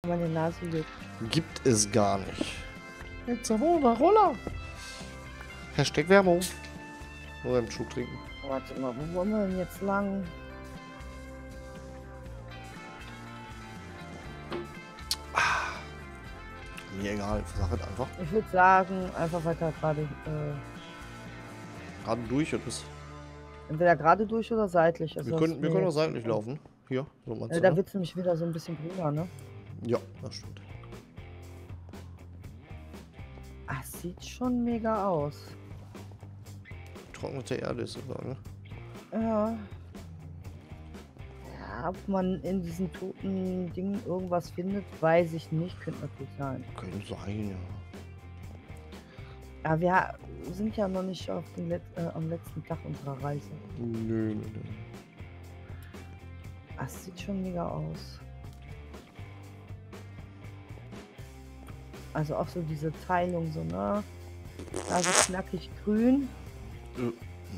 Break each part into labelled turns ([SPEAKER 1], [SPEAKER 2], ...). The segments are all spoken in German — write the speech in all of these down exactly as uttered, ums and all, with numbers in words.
[SPEAKER 1] meine Nase juckt.
[SPEAKER 2] Gibt es gar nicht. Jetzt Roller, Roller. Hashtag Werbung. Nur einen Schub trinken.
[SPEAKER 1] Warte mal, wo wollen wir denn jetzt lang?
[SPEAKER 2] Mir egal, sag es einfach.
[SPEAKER 1] Ich würde sagen, einfach weiter gerade. Äh,
[SPEAKER 2] Gerade durch und ist.
[SPEAKER 1] entweder gerade durch oder seitlich. Also
[SPEAKER 2] Wir
[SPEAKER 1] das
[SPEAKER 2] können, wir
[SPEAKER 1] ist
[SPEAKER 2] können
[SPEAKER 1] mir
[SPEAKER 2] auch
[SPEAKER 1] jetzt-
[SPEAKER 2] seitlich laufen. Hier, so meinst
[SPEAKER 1] Ja,
[SPEAKER 2] du,
[SPEAKER 1] da
[SPEAKER 2] ne?
[SPEAKER 1] wird es nämlich wieder so ein bisschen grüner, ne?
[SPEAKER 2] Ja, das stimmt.
[SPEAKER 1] Ah, sieht schon mega aus.
[SPEAKER 2] Trocknete Erde ist sogar, ne?
[SPEAKER 1] Ja. Ja, ob man in diesen toten Dingen irgendwas findet, weiß ich nicht. Könnte natürlich sein.
[SPEAKER 2] Könnte sein, ja.
[SPEAKER 1] Aber wir ha- sind ja noch nicht auf den Let äh, am letzten Tag unserer Reise.
[SPEAKER 2] Nö, nö, nö.
[SPEAKER 1] Das sieht schon mega aus. Also auch so diese Teilung, so, ne? Da so knackig grün.
[SPEAKER 2] Äh.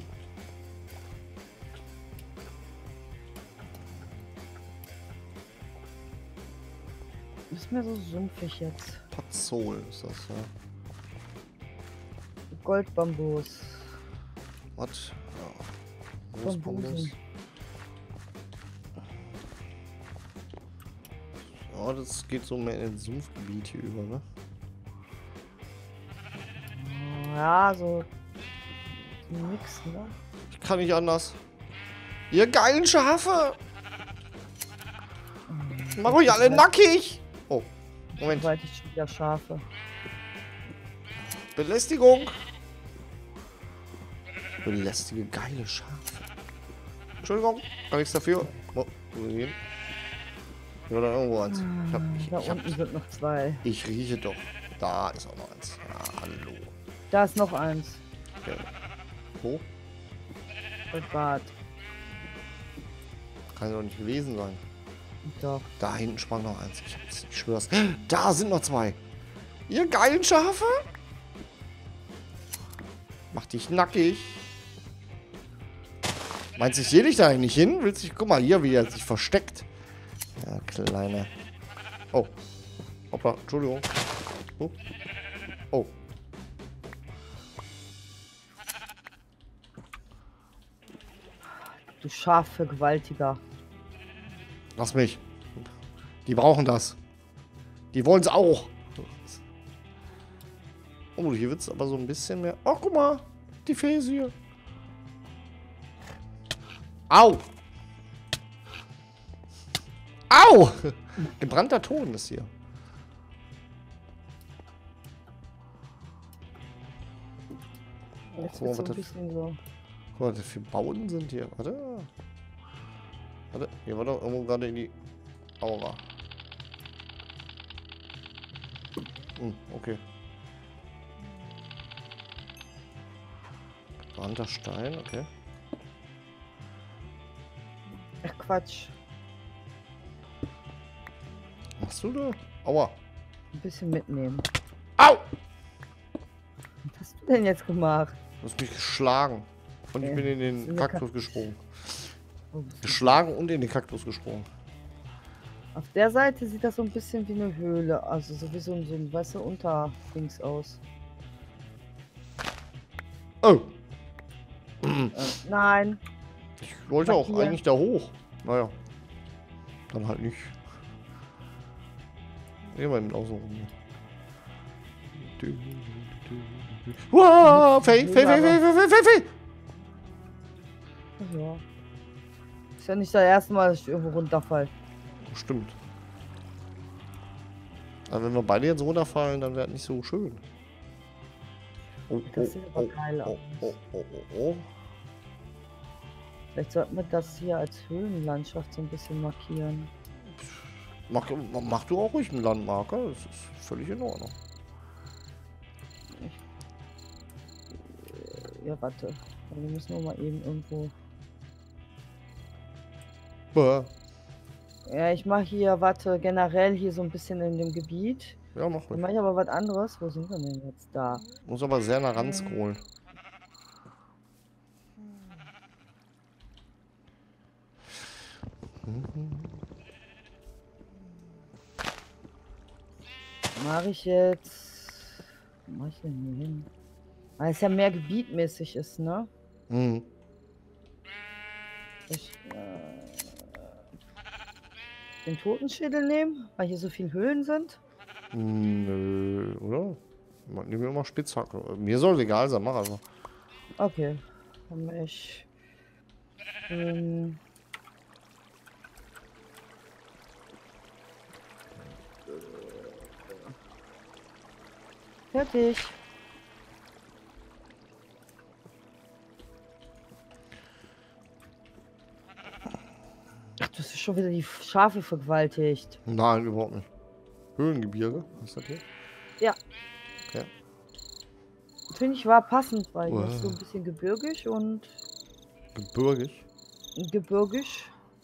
[SPEAKER 1] Ist mir so sumpfig jetzt.
[SPEAKER 2] Patzol ist das, ja.
[SPEAKER 1] Goldbambus.
[SPEAKER 2] Was? Ja.
[SPEAKER 1] Vom
[SPEAKER 2] Großbambus.
[SPEAKER 1] Busen.
[SPEAKER 2] Ja, das geht so mehr in den Sumpfgebiet hier über, ne?
[SPEAKER 1] Ja, so ein Mix, ne?
[SPEAKER 2] Ich kann nicht anders. Ihr geilen Schafe! Mach euch alle nackig! Oh, Moment.
[SPEAKER 1] Sobald ich schon wieder Schafe.
[SPEAKER 2] Belästigung! Belästige geile Schafe. Entschuldigung, kann nichts dafür. Oh, wo sind die hin? Hier war da irgendwo eins. Ich, hab, ich,
[SPEAKER 1] Da
[SPEAKER 2] ich, hab,
[SPEAKER 1] unten sind noch zwei.
[SPEAKER 2] ich rieche doch. Da ist auch noch eins. Ja, hallo.
[SPEAKER 1] Da ist noch eins.
[SPEAKER 2] Okay. Wo?
[SPEAKER 1] Bei Bad.
[SPEAKER 2] Kann doch nicht gewesen sein.
[SPEAKER 1] Doch.
[SPEAKER 2] Da hinten sprang noch eins. Ich, hab's, ich schwör's. Da sind noch zwei. Ihr geilen Schafe? Mach dich nackig. Meinst du, ich sehe dich da eigentlich hin? Willst du, guck mal hier, wie er sich versteckt. Ja, kleine. Oh. Hoppla, Entschuldigung. Oh. Oh.
[SPEAKER 1] Du Schafvergewaltiger.
[SPEAKER 2] Lass mich. Die brauchen das. Die wollen es auch. Oh, hier wird es aber so ein bisschen mehr. Oh, guck mal. Die Fäsie. Au. Au. Gebrannter Ton ist hier.
[SPEAKER 1] Jetzt
[SPEAKER 2] guck mal,
[SPEAKER 1] wird so
[SPEAKER 2] was
[SPEAKER 1] ein
[SPEAKER 2] das-
[SPEAKER 1] bisschen so.
[SPEAKER 2] Guck mal, was für Bauten sind hier. Warte. Warte. Hier war doch irgendwo gerade in die Aura. Hm, okay. Gebrannter Stein, okay.
[SPEAKER 1] Ach Quatsch.
[SPEAKER 2] Was machst du da? Aua.
[SPEAKER 1] Ein bisschen mitnehmen.
[SPEAKER 2] Au!
[SPEAKER 1] Was hast du denn jetzt gemacht?
[SPEAKER 2] Du hast mich geschlagen. Und ich
[SPEAKER 1] Ja,
[SPEAKER 2] bin in
[SPEAKER 1] ist in
[SPEAKER 2] den
[SPEAKER 1] der
[SPEAKER 2] Kaktus gesprungen.
[SPEAKER 1] Oh, bist du-
[SPEAKER 2] Geschlagen und in den Kaktus gesprungen.
[SPEAKER 1] Auf der Seite sieht das so ein bisschen wie eine Höhle. Also so wie so ein, so ein weißt du, Unterdings aus.
[SPEAKER 2] Oh!
[SPEAKER 1] Äh, nein.
[SPEAKER 2] Ich wollte auch
[SPEAKER 1] Markier.
[SPEAKER 2] eigentlich da hoch. Naja. Dann halt nicht. Gehen wir mit außen rum. Wow, Fey, Fey, Fey, Fey, Fey, Fey, Fey, Fey.
[SPEAKER 1] Ja. Ist ja nicht das erste Mal, dass ich irgendwo runterfall.
[SPEAKER 2] Stimmt. Aber wenn wir beide jetzt runterfallen, dann wäre es nicht so schön. Oh,
[SPEAKER 1] Das sieht aber
[SPEAKER 2] oh,
[SPEAKER 1] geil
[SPEAKER 2] oh,
[SPEAKER 1] aus.
[SPEAKER 2] oh, oh, oh, oh.
[SPEAKER 1] Vielleicht sollten wir das hier als Höhlenlandschaft so ein bisschen markieren.
[SPEAKER 2] Mach, mach du auch ruhig einen Landmarker, das ist völlig in Ordnung.
[SPEAKER 1] Ja, warte. Wir müssen noch mal eben irgendwo.
[SPEAKER 2] Bäh.
[SPEAKER 1] Ja, ich mache hier, warte, generell hier so ein bisschen in dem Gebiet.
[SPEAKER 2] Ja, mach
[SPEAKER 1] Dann
[SPEAKER 2] ruhig.
[SPEAKER 1] mache ich aber was anderes. Wo sind wir denn jetzt? Da.
[SPEAKER 2] Muss aber sehr nah ran scrollen.
[SPEAKER 1] Mache ich jetzt. Wo mach ich denn hier hin? Weil es ja mehr gebietmäßig ist, ne?
[SPEAKER 2] Hm.
[SPEAKER 1] Ich, äh, den Totenschädel nehmen, weil hier so viele Höhlen sind.
[SPEAKER 2] Nö, oder? Nehmen wir immer Spitzhacke. Mir soll es egal sein, mach einfach.
[SPEAKER 1] Okay. Dann mach ich. Ähm, fertig. Ach, du hast schon wieder die Schafe vergewaltigt.
[SPEAKER 2] Nein, überhaupt nicht. Höhlengebirge, was ist das hier?
[SPEAKER 1] Ja.
[SPEAKER 2] Okay.
[SPEAKER 1] Finde ich war passend, weil hier
[SPEAKER 2] Wow.
[SPEAKER 1] ist so ein bisschen gebirgig und
[SPEAKER 2] Gebirgig.
[SPEAKER 1] gebirgig.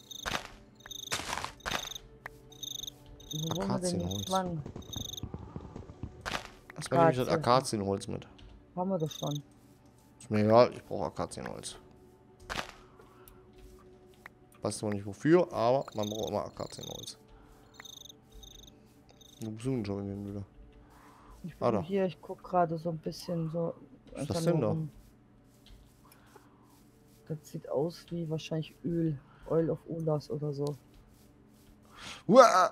[SPEAKER 1] Wo wollen wir denn
[SPEAKER 2] Akazienholz.
[SPEAKER 1] jetzt lang?
[SPEAKER 2] Erstmal nehme ich das
[SPEAKER 1] Akazien.
[SPEAKER 2] Akazienholz mit.
[SPEAKER 1] Haben wir das schon.
[SPEAKER 2] Ist mir egal, ich brauche Akazienholz. Weiß zwar nicht wofür, aber man braucht immer Akazienholz. Wo bist du denn schon hin wieder?
[SPEAKER 1] Ich
[SPEAKER 2] Ah,
[SPEAKER 1] bin
[SPEAKER 2] da.
[SPEAKER 1] hier, ich gucke gerade so ein bisschen so.
[SPEAKER 2] Was ist das
[SPEAKER 1] einfach
[SPEAKER 2] denn
[SPEAKER 1] nur
[SPEAKER 2] da?
[SPEAKER 1] rum. Das sieht aus wie wahrscheinlich Öl. Oil of Ulas oder so.
[SPEAKER 2] Uah!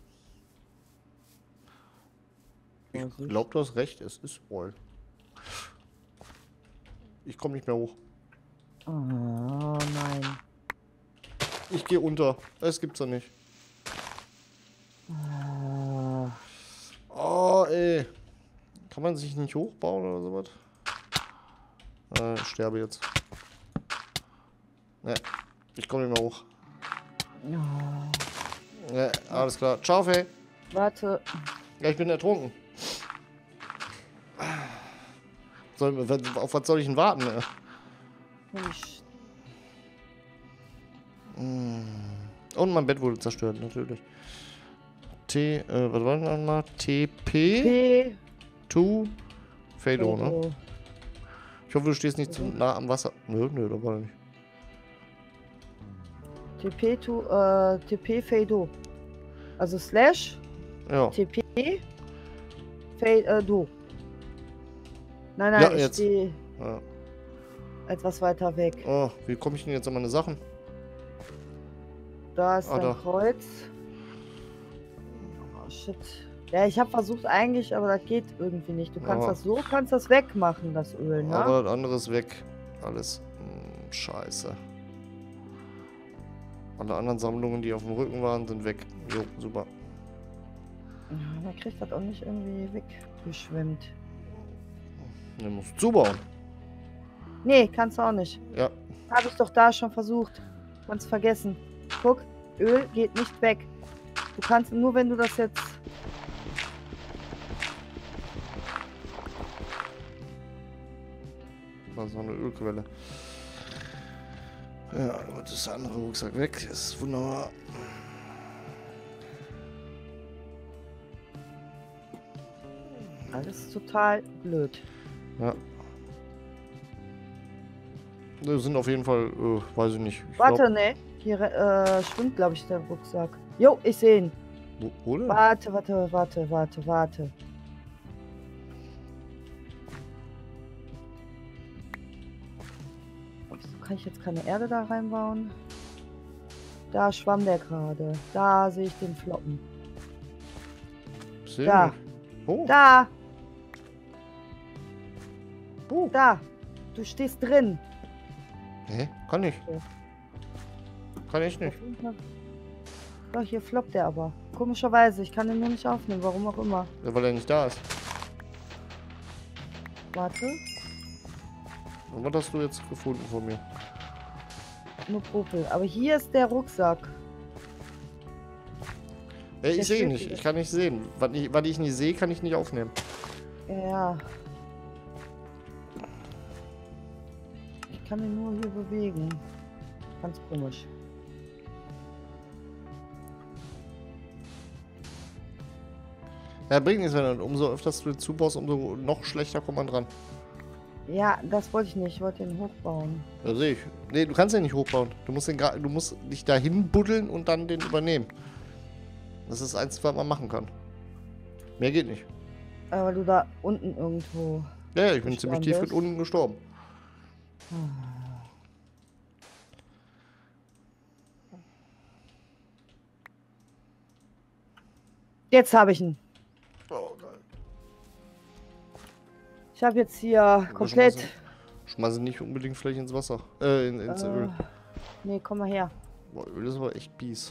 [SPEAKER 2] Ich
[SPEAKER 1] Vorsicht.
[SPEAKER 2] glaube, du hast recht, es ist Oil. Ich komme nicht mehr hoch.
[SPEAKER 1] Oh nein.
[SPEAKER 2] Ich gehe unter. Es gibt's ja nicht.
[SPEAKER 1] Ah,
[SPEAKER 2] Oh, ey. Kann man sich nicht hochbauen oder sowas? Äh, ich sterbe jetzt. Ne, ich komme nicht mehr hoch.
[SPEAKER 1] ja.
[SPEAKER 2] Ne, alles klar. Ciao, Faye.
[SPEAKER 1] Warte.
[SPEAKER 2] Ja, ich bin ertrunken. Soll, auf was soll ich denn warten? Ne?
[SPEAKER 1] Ich,
[SPEAKER 2] Und mein Bett wurde zerstört, natürlich. T, äh, was war das nochmal? T P
[SPEAKER 1] P.
[SPEAKER 2] to Fado, ne?
[SPEAKER 1] Fedo.
[SPEAKER 2] Ich hoffe, du stehst nicht zu nah am Wasser. Nö, nö, da war er nicht.
[SPEAKER 1] T P to, äh, T P Fedo. Also Slash
[SPEAKER 2] Ja.
[SPEAKER 1] T P Fedo. Nein, nein,
[SPEAKER 2] Ja,
[SPEAKER 1] ich
[SPEAKER 2] jetzt.
[SPEAKER 1] stehe
[SPEAKER 2] ja.
[SPEAKER 1] etwas weiter weg.
[SPEAKER 2] Oh, wie komme ich denn jetzt an meine Sachen?
[SPEAKER 1] Da ist
[SPEAKER 2] Ah,
[SPEAKER 1] ein
[SPEAKER 2] da.
[SPEAKER 1] Kreuz. Oh shit. Ja, ich habe versucht eigentlich, aber das geht irgendwie nicht. Du kannst
[SPEAKER 2] Ja.
[SPEAKER 1] das so, kannst das wegmachen, das Öl, ne?
[SPEAKER 2] Aber das andere ist weg. Alles. Hm, scheiße. Alle anderen Sammlungen, die auf dem Rücken waren, sind weg. Jo, super.
[SPEAKER 1] Ja, man kriegt das auch nicht irgendwie weggeschwemmt.
[SPEAKER 2] Du musst zubauen.
[SPEAKER 1] Nee, kannst du auch nicht.
[SPEAKER 2] Ja.
[SPEAKER 1] Habe ich doch da schon versucht. Kannst vergessen. Guck, Öl geht nicht weg. Du kannst nur, wenn du das jetzt...
[SPEAKER 2] Das ist noch eine Ölquelle. Ja, gut, ist der andere Rucksack weg. Ist wunderbar.
[SPEAKER 1] Alles total blöd.
[SPEAKER 2] Ja. Wir sind auf jeden Fall, äh, weiß ich nicht. Ich
[SPEAKER 1] Warte,
[SPEAKER 2] glaub,
[SPEAKER 1] ne? Hier äh, schwimmt, glaube ich, der Rucksack. Jo, ich sehe ihn.
[SPEAKER 2] wo, wo denn?
[SPEAKER 1] Warte, warte, warte, warte, warte. Wieso kann ich jetzt keine Erde da reinbauen? Da schwamm der gerade. Da sehe ich den Floppen.
[SPEAKER 2] Seh
[SPEAKER 1] Da.
[SPEAKER 2] nicht. Oh,
[SPEAKER 1] Da!
[SPEAKER 2] oh.
[SPEAKER 1] Da! Du stehst drin.
[SPEAKER 2] Hä? Kann ich.
[SPEAKER 1] Ja.
[SPEAKER 2] Kann ich nicht.
[SPEAKER 1] Doch, hier floppt der aber. Komischerweise, ich kann den nur nicht aufnehmen, warum auch immer.
[SPEAKER 2] Ja, weil er nicht da ist.
[SPEAKER 1] Warte,
[SPEAKER 2] Und was hast du jetzt gefunden von mir?
[SPEAKER 1] nur Popel. Aber hier ist der Rucksack.
[SPEAKER 2] Ey,
[SPEAKER 1] Der
[SPEAKER 2] ich sehe ihn
[SPEAKER 1] steht
[SPEAKER 2] nicht.
[SPEAKER 1] wieder.
[SPEAKER 2] Ich kann nicht sehen. Was ich, was ich nicht sehe, kann ich nicht aufnehmen.
[SPEAKER 1] Ja. Ich kann ihn nur hier bewegen. Ganz komisch.
[SPEAKER 2] Ja, bringt nichts, wenn du umso öfters du zubaust, umso noch schlechter kommt man dran.
[SPEAKER 1] Ja, das wollte ich nicht. Ich wollte ihn hochbauen.
[SPEAKER 2] Ja, sehe ich. Nee, du kannst den nicht hochbauen. Du musst, den, gra- du musst dich dahin buddeln und dann den übernehmen. Das ist eins, was man machen kann. Mehr geht nicht.
[SPEAKER 1] Äh, weil du da unten irgendwo...
[SPEAKER 2] Ja, ich bin ziemlich tief mit unten gestorben.
[SPEAKER 1] Jetzt habe ich ihn.
[SPEAKER 2] Oh, geil.
[SPEAKER 1] Ich habe jetzt hier komplett...
[SPEAKER 2] Schmeiße nicht unbedingt vielleicht ins Wasser. Äh, in, ins
[SPEAKER 1] äh,
[SPEAKER 2] Öl.
[SPEAKER 1] Nee, komm mal her.
[SPEAKER 2] Boah, Öl ist aber echt bies.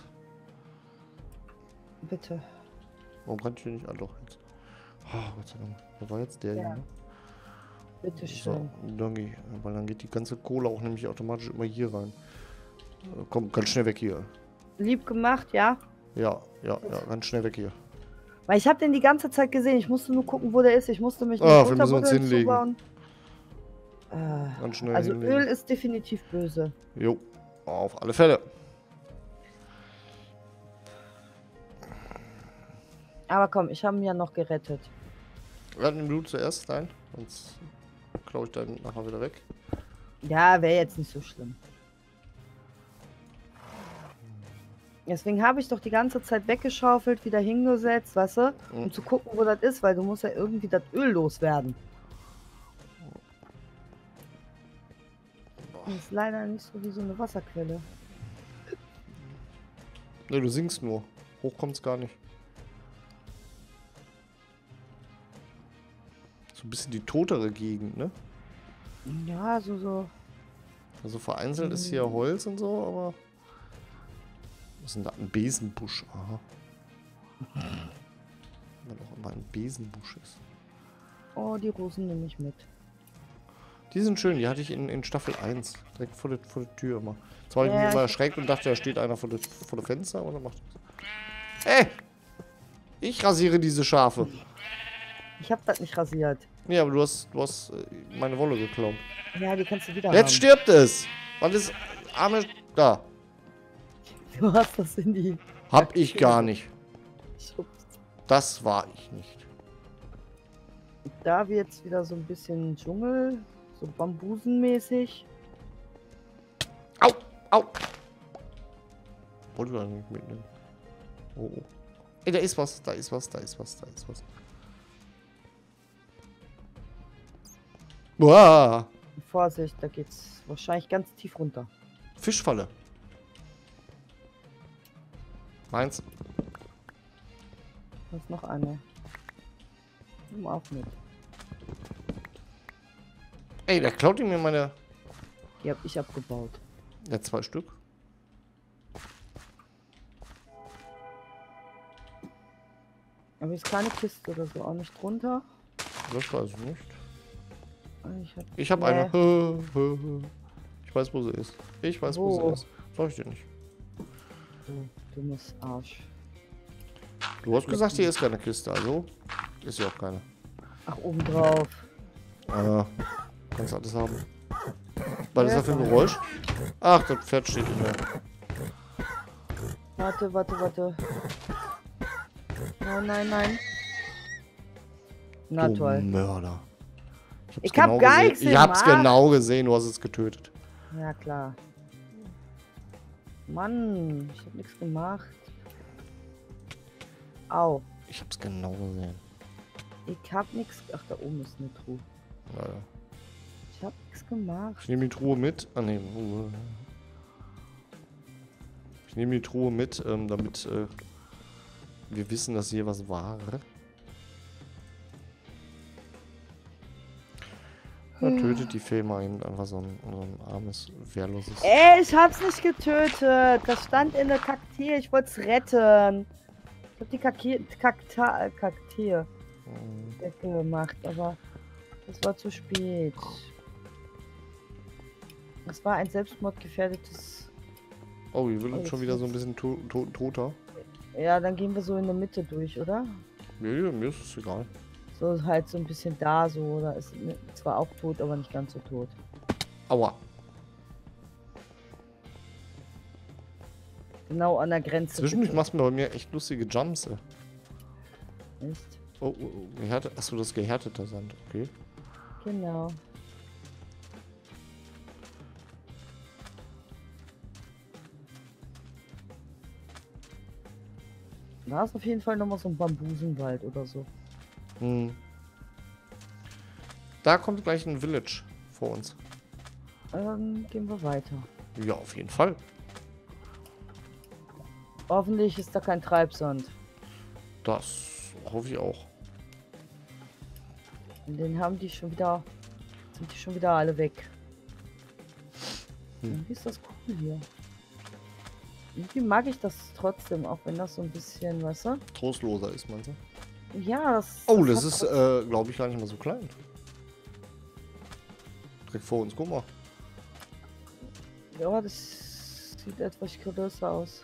[SPEAKER 1] Bitte.
[SPEAKER 2] Warum kann ich hier nicht? Ah, doch, jetzt. Oh, Gott sei Dank. Da war jetzt der
[SPEAKER 1] Ja.
[SPEAKER 2] hier, ne?
[SPEAKER 1] Bitte
[SPEAKER 2] So,
[SPEAKER 1] schön.
[SPEAKER 2] danke. Weil dann geht die ganze Kohle auch nämlich automatisch immer hier rein. Äh, Komm, ganz schnell weg hier.
[SPEAKER 1] Lieb gemacht, ja?
[SPEAKER 2] Ja, ja, ja, ganz schnell weg hier.
[SPEAKER 1] Weil ich habe den die ganze Zeit gesehen. Ich musste nur gucken, wo der ist. Ich musste mich
[SPEAKER 2] Ah,
[SPEAKER 1] mit
[SPEAKER 2] wir müssen uns
[SPEAKER 1] Butterbuddeln
[SPEAKER 2] hinlegen.
[SPEAKER 1] zubauen. Äh,
[SPEAKER 2] Ganz schnell
[SPEAKER 1] also
[SPEAKER 2] hinlegen.
[SPEAKER 1] Öl ist definitiv böse.
[SPEAKER 2] Jo, auf alle Fälle.
[SPEAKER 1] Aber komm, ich habe ihn ja noch gerettet.
[SPEAKER 2] Dann nimm du zuerst dein, sonst klaue ich deinen nachher wieder weg.
[SPEAKER 1] Ja, wäre jetzt nicht so schlimm. Deswegen habe ich doch die ganze Zeit weggeschaufelt, wieder hingesetzt, weißt du? Um
[SPEAKER 2] Mhm.
[SPEAKER 1] zu gucken, wo das ist, weil du musst ja irgendwie das Öl loswerden. Das ist leider nicht so wie so eine Wasserquelle.
[SPEAKER 2] Ne, du singst nur. Hoch kommt's gar nicht. So ein bisschen die totere Gegend, ne?
[SPEAKER 1] Ja, so, so.
[SPEAKER 2] Also vereinzelt ist hier Holz und so, aber... Was ist denn da? Ein Besenbusch. Aha. Wenn auch immer ein Besenbusch ist.
[SPEAKER 1] Oh, die Rosen nehme ich mit.
[SPEAKER 2] Die sind schön, die hatte ich in, in Staffel eins. Direkt vor der, vor der Tür immer. Jetzt habe ich
[SPEAKER 1] Ja,
[SPEAKER 2] mich immer
[SPEAKER 1] ich-
[SPEAKER 2] erschreckt und dachte, da steht einer vor der, vor der Fenster und dann macht das. Ey! Ich rasiere diese Schafe.
[SPEAKER 1] Ich habe das nicht rasiert.
[SPEAKER 2] Nee, aber du hast, du hast äh, meine Wolle geklaut.
[SPEAKER 1] Ja, die kannst du wieder
[SPEAKER 2] Jetzt
[SPEAKER 1] haben.
[SPEAKER 2] stirbt es! Was ist arme... Da.
[SPEAKER 1] Du hast das in die...
[SPEAKER 2] Hab ich gar nicht.
[SPEAKER 1] Schubst.
[SPEAKER 2] Das war ich nicht.
[SPEAKER 1] Da wird es wieder so ein bisschen Dschungel. So bambusenmäßig.
[SPEAKER 2] Au! Au! Wollte ich eigentlich nicht mitnehmen. Oh, oh. Ey, da ist was, da ist was, da ist was, da ist was. Boah!
[SPEAKER 1] Vorsicht, da geht's wahrscheinlich ganz tief runter.
[SPEAKER 2] Fischfalle. Meins.
[SPEAKER 1] Da ist noch eine. Nimm auch mit.
[SPEAKER 2] Ey, der klaut mir meine...
[SPEAKER 1] Die habe ich abgebaut.
[SPEAKER 2] Ja, zwei Stück.
[SPEAKER 1] Aber ist keine Kiste oder so auch nicht drunter.
[SPEAKER 2] Das weiß ich nicht.
[SPEAKER 1] Ich habe
[SPEAKER 2] Ich habe eine. Ich weiß, wo sie ist. Ich weiß, wo,
[SPEAKER 1] Wo?
[SPEAKER 2] sie ist. Sag ich dir nicht.
[SPEAKER 1] Du dummes Arsch.
[SPEAKER 2] Du hast gesagt, hier ist keine Kiste, also ist ja auch keine.
[SPEAKER 1] Ach, oben drauf.
[SPEAKER 2] Ah, kannst alles haben. Was ist das für ein Geräusch? Ach, das Pferd steht in der...
[SPEAKER 1] Warte, warte, warte. Nein, nein, nein. Na
[SPEAKER 2] Du
[SPEAKER 1] toll.
[SPEAKER 2] Mörder. hab's
[SPEAKER 1] Ich hab gar
[SPEAKER 2] gesehen.
[SPEAKER 1] nichts
[SPEAKER 2] Ich hab's
[SPEAKER 1] gemacht.
[SPEAKER 2] genau gesehen, du hast es getötet.
[SPEAKER 1] Ja, klar. Mann, ich hab nichts gemacht. Au.
[SPEAKER 2] Ich hab's genau gesehen.
[SPEAKER 1] Ich hab nichts. Ach, da oben ist eine Truhe.
[SPEAKER 2] Ja, ja.
[SPEAKER 1] Ich hab nichts gemacht.
[SPEAKER 2] Ich nehme die Truhe mit. Ah, nee. uh. Ich nehme die Truhe mit, ähm, damit äh, wir wissen, dass hier was war. Da tötet die Fee mal eben einfach so ein, so ein armes, wehrloses...
[SPEAKER 1] Ey, ich hab's nicht getötet. Das stand in der Kakteen. Ich wollte es retten. Ich hab die Kakteen, Kakta, Kakteen
[SPEAKER 2] Mhm.
[SPEAKER 1] weggemacht, aber es war zu spät. Es war ein selbstmordgefährdetes...
[SPEAKER 2] Oh, hier wird uns schon wieder so ein bisschen to to toter.
[SPEAKER 1] Ja, dann gehen wir so in der Mitte durch, oder?
[SPEAKER 2] Nee, mir ist es egal.
[SPEAKER 1] So halt so ein bisschen da, so, oder ist zwar auch tot, aber nicht ganz so tot.
[SPEAKER 2] Aua.
[SPEAKER 1] Genau an der Grenze.
[SPEAKER 2] Zwischendurch
[SPEAKER 1] bitte.
[SPEAKER 2] machst du bei mir echt lustige Jumps. Ey.
[SPEAKER 1] Echt?
[SPEAKER 2] Oh, oh, oh, gehärtet. Achso, das gehärteter Sand. Okay.
[SPEAKER 1] Genau. Da ist auf jeden Fall nochmal so ein Bambusenwald oder so.
[SPEAKER 2] Hm. Da kommt gleich ein Village vor uns.
[SPEAKER 1] Dann gehen wir weiter.
[SPEAKER 2] Ja, auf jeden Fall.
[SPEAKER 1] Hoffentlich ist da kein Treibsand.
[SPEAKER 2] Das hoffe ich auch.
[SPEAKER 1] Den haben die schon wieder. Sind die schon wieder alle weg.
[SPEAKER 2] Hm.
[SPEAKER 1] Irgendwie ist das cool hier. Irgendwie mag ich das trotzdem, auch wenn das so ein bisschen, weißt du?
[SPEAKER 2] Trostloser ist man so.
[SPEAKER 1] Ja, das.
[SPEAKER 2] Oh, das,
[SPEAKER 1] hat
[SPEAKER 2] ist,
[SPEAKER 1] was-
[SPEAKER 2] äh, glaube ich, gar nicht mal so klein. Direkt vor uns, guck mal.
[SPEAKER 1] Ja, das sieht etwas größer aus.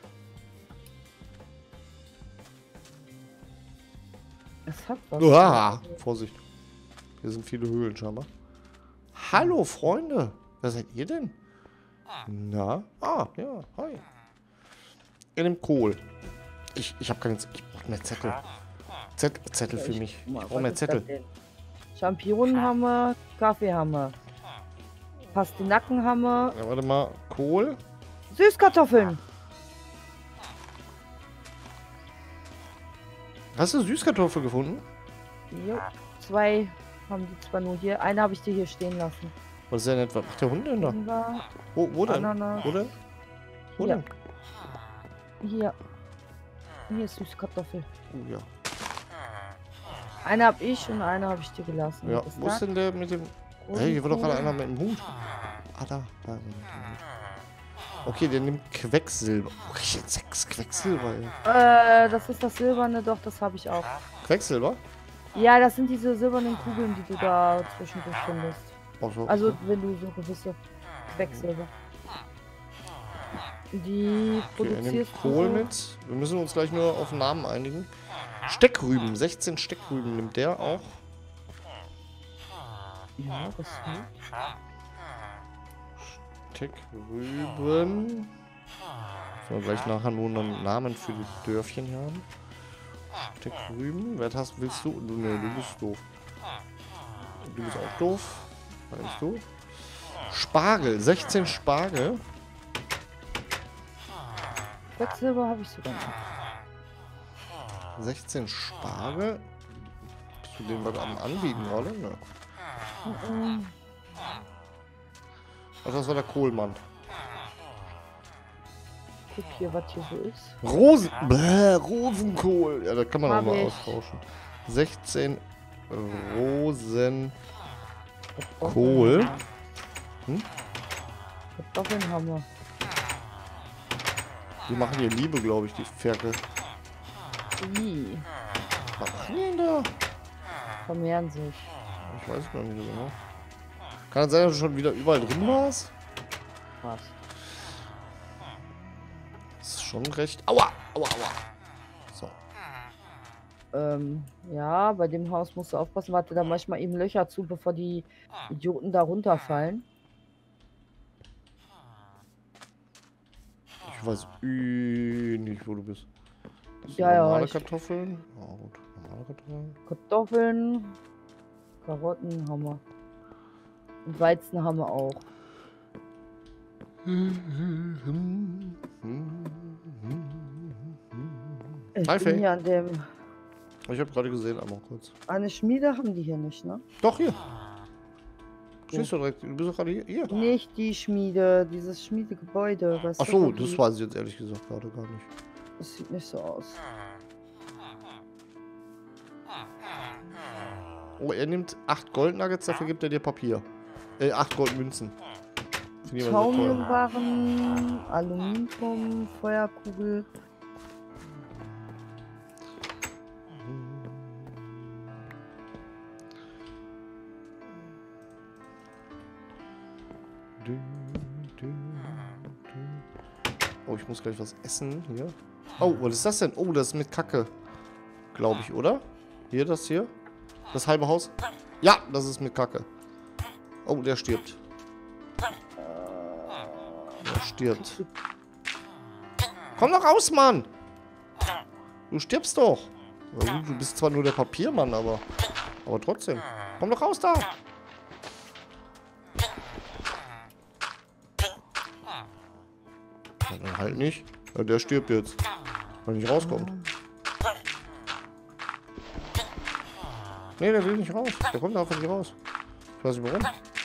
[SPEAKER 1] Es hat was.
[SPEAKER 2] Uah, Vorsicht. Hier sind viele Höhlen scheinbar. Hallo, Freunde. Wer seid ihr denn? Na? Ah, ja, hi. Ihr nehmt Kohl. Ich, ich habe keine Z Ich brauche mehr Zettel. Zett Zettel für mich. Ich
[SPEAKER 1] Guck mal,
[SPEAKER 2] brauche
[SPEAKER 1] was
[SPEAKER 2] mehr
[SPEAKER 1] ist das
[SPEAKER 2] Zettel.
[SPEAKER 1] denn? Champignonen haben wir, Kaffee haben wir. Pastinaken haben wir,
[SPEAKER 2] Ja, warte mal. Kohl.
[SPEAKER 1] Süßkartoffeln.
[SPEAKER 2] Hast du Süßkartoffel gefunden?
[SPEAKER 1] Jo, zwei haben die zwar nur hier. Eine habe ich dir hier stehen lassen.
[SPEAKER 2] Was ist denn etwa? Was macht der Hund denn da?
[SPEAKER 1] Dann war
[SPEAKER 2] Wo, wo denn?
[SPEAKER 1] Ananas.
[SPEAKER 2] Wo denn? Wo
[SPEAKER 1] Ja.
[SPEAKER 2] denn?
[SPEAKER 1] Hier. Hier ist Süßkartoffel.
[SPEAKER 2] Oh, ja.
[SPEAKER 1] Eine habe ich und eine habe ich dir gelassen.
[SPEAKER 2] Ja,
[SPEAKER 1] Was
[SPEAKER 2] wo ist
[SPEAKER 1] das?
[SPEAKER 2] denn der mit dem... Hey, hier war doch gerade einer mit dem Hut. Ah, da. da mit dem Hut. Okay, der nimmt Quecksilber. Oh, ich jetzt sechs Quecksilber, ey.
[SPEAKER 1] Äh, das ist das Silberne, doch, das habe ich auch.
[SPEAKER 2] Quecksilber?
[SPEAKER 1] Ja, das sind diese silbernen Kugeln, die du da zwischendurch findest.
[SPEAKER 2] Ach so.
[SPEAKER 1] Also, wenn du so gewisse Quecksilber. Die
[SPEAKER 2] Okay, er nimmt
[SPEAKER 1] produzierst
[SPEAKER 2] Kohl
[SPEAKER 1] du.
[SPEAKER 2] mit. Wir müssen uns gleich nur auf den Namen einigen. Steckrüben. sechzehn Steckrüben nimmt der auch.
[SPEAKER 1] Ja, das ist
[SPEAKER 2] Steckrüben. So, gleich nachher nur einen Namen für die Dörfchen hier haben. Steckrüben. Wer hast, willst du? Du, nee, du bist doof. Du bist auch doof. Was bist du? Spargel. sechzehn Spargel.
[SPEAKER 1] Quecksilber habe ich sogar noch.
[SPEAKER 2] sechzehn Spargel. Bist du den was am Anbieten, oder? Ne.
[SPEAKER 1] Mhm.
[SPEAKER 2] Ach, das war der Kohlmann.
[SPEAKER 1] Guck hier, was hier so ist.
[SPEAKER 2] Rosen. Bäh, Rosenkohl. Ja, da kann man auch
[SPEAKER 1] Hab
[SPEAKER 2] mal
[SPEAKER 1] ich.
[SPEAKER 2] austauschen. sechzehn Rosen.
[SPEAKER 1] Kartoffeln
[SPEAKER 2] Kohl.
[SPEAKER 1] haben wir.
[SPEAKER 2] Hm?
[SPEAKER 1] Kartoffeln haben wir.
[SPEAKER 2] Die machen hier Liebe, glaube ich, die Ferkel.
[SPEAKER 1] Ih,
[SPEAKER 2] Was machen die denn da?
[SPEAKER 1] vermehren sich.
[SPEAKER 2] Ich weiß es noch nicht so genau. Kann es sein, dass du schon wieder überall drin warst?
[SPEAKER 1] Was?
[SPEAKER 2] Das ist schon recht. Aua! Aua, aua! So.
[SPEAKER 1] Ähm, ja, bei dem Haus musst du aufpassen. Warte, da manchmal eben Löcher zu, bevor die Idioten da runterfallen.
[SPEAKER 2] Ich weiß eh nicht, wo du bist. Das sind
[SPEAKER 1] Ja, ja,
[SPEAKER 2] normale
[SPEAKER 1] ich-
[SPEAKER 2] Kartoffeln. Ja, gut. Normale Kartoffeln.
[SPEAKER 1] Kartoffeln, Karotten haben wir. Und Weizen haben wir auch. Ich
[SPEAKER 2] Hi,
[SPEAKER 1] bin
[SPEAKER 2] Faye.
[SPEAKER 1] hier an dem.
[SPEAKER 2] Ich habe gerade gesehen, einmal kurz.
[SPEAKER 1] Eine Schmiede haben die hier nicht, ne?
[SPEAKER 2] Doch, hier. Stehst du direkt? Du bist doch gerade hier. hier.
[SPEAKER 1] Nicht die Schmiede, dieses Schmiedegebäude. Weißt
[SPEAKER 2] Ach
[SPEAKER 1] du,
[SPEAKER 2] so,
[SPEAKER 1] wo
[SPEAKER 2] das
[SPEAKER 1] die-
[SPEAKER 2] weiß ich jetzt ehrlich gesagt gerade gar nicht.
[SPEAKER 1] Das sieht nicht so aus.
[SPEAKER 2] Oh, er nimmt acht Goldnuggets, dafür gibt er dir Papier. Äh, acht Goldmünzen. Finde ich aber sehr teuer.
[SPEAKER 1] Schaumbarren, Aluminium, Feuerkugel.
[SPEAKER 2] Du, du, du. Oh, ich muss gleich was essen hier. Oh, was ist das denn? Oh, das ist mit Kacke. Glaube ich, oder? Hier, das hier. Das halbe Haus. Ja, das ist mit Kacke. Oh, der stirbt. Der stirbt. Komm doch raus, Mann! Du stirbst doch. Ja, gut, du bist zwar nur der Papiermann, aber... Aber trotzdem. Komm doch raus da! Ja, dann halt nicht. Ja, der stirbt jetzt. Weil er nicht rauskommt. Nee, der will nicht raus. Der kommt einfach nicht raus. Ich weiß nicht warum.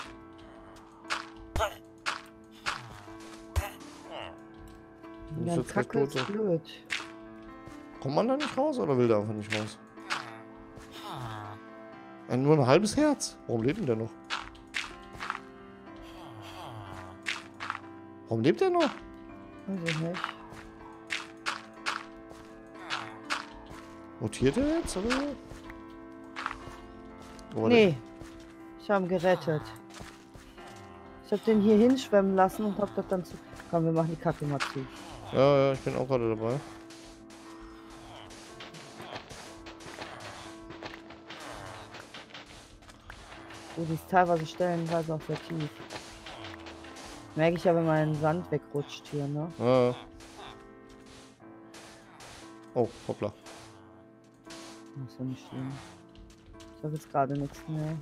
[SPEAKER 1] Ja, Kacke ist blöd.
[SPEAKER 2] Kommt man da nicht raus oder will der einfach nicht raus? Ein, nur ein halbes Herz. Warum lebt denn der noch? Warum lebt der noch?
[SPEAKER 1] Weiß ich nicht.
[SPEAKER 2] Mutiert er jetzt, oder? Oder
[SPEAKER 1] Nee. Ich habe ihn gerettet. Ich habe den hier hinschwemmen lassen und habe das dann zu... Komm, wir machen die Kacke mal zu.
[SPEAKER 2] Ja, ja, ich bin auch gerade dabei.
[SPEAKER 1] Oh, die ist teilweise stellenweise auch sehr tief. Merke ich ja, wenn mein Sand wegrutscht hier, ne?
[SPEAKER 2] Ja. Oh, hoppla.
[SPEAKER 1] Das ist ja nicht schlimm. Ich habe jetzt gerade nichts mehr.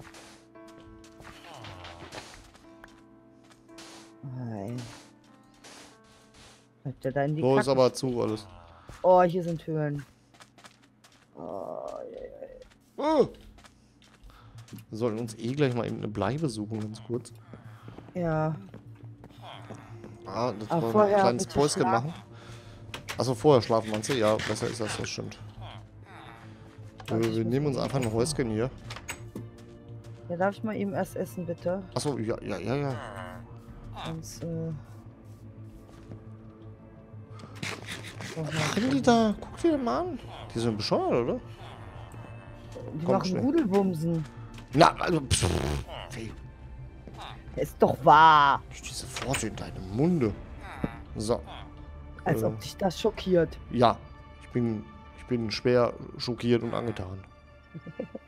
[SPEAKER 1] Nein. Bleibt der da in die
[SPEAKER 2] So
[SPEAKER 1] Kacke?
[SPEAKER 2] ist aber zu alles.
[SPEAKER 1] Oh, hier sind Höhlen. Oh, yeah.
[SPEAKER 2] Oh. Wir sollten uns eh gleich mal eben eine Bleibe suchen, ganz kurz.
[SPEAKER 1] Ja.
[SPEAKER 2] Ah, das
[SPEAKER 1] Aber
[SPEAKER 2] war
[SPEAKER 1] vorher
[SPEAKER 2] ein kleines
[SPEAKER 1] bitte
[SPEAKER 2] Päuschen
[SPEAKER 1] schlafen.
[SPEAKER 2] machen. Achso, vorher schlafen meinst du? Ja, besser ist das, das stimmt. Wir,
[SPEAKER 1] Also ich
[SPEAKER 2] wir
[SPEAKER 1] muss
[SPEAKER 2] nehmen uns
[SPEAKER 1] mal
[SPEAKER 2] einfach ein Häuschen hier.
[SPEAKER 1] Ja, darf ich mal eben erst essen, bitte?
[SPEAKER 2] Achso, ja, ja, ja, ja.
[SPEAKER 1] Sonst, äh...
[SPEAKER 2] Was machen die da? Guck dir mal an. Die sind bescheuert, oder?
[SPEAKER 1] Die
[SPEAKER 2] Komm,
[SPEAKER 1] machen
[SPEAKER 2] schnell.
[SPEAKER 1] Rudelbumsen.
[SPEAKER 2] Na, also, pff, wie?
[SPEAKER 1] Ist doch wahr.
[SPEAKER 2] Durch diese Worte in deinem Munde. So.
[SPEAKER 1] Als
[SPEAKER 2] Äh.
[SPEAKER 1] ob dich das schockiert.
[SPEAKER 2] Ja, ich bin, ich bin schwer schockiert und angetan.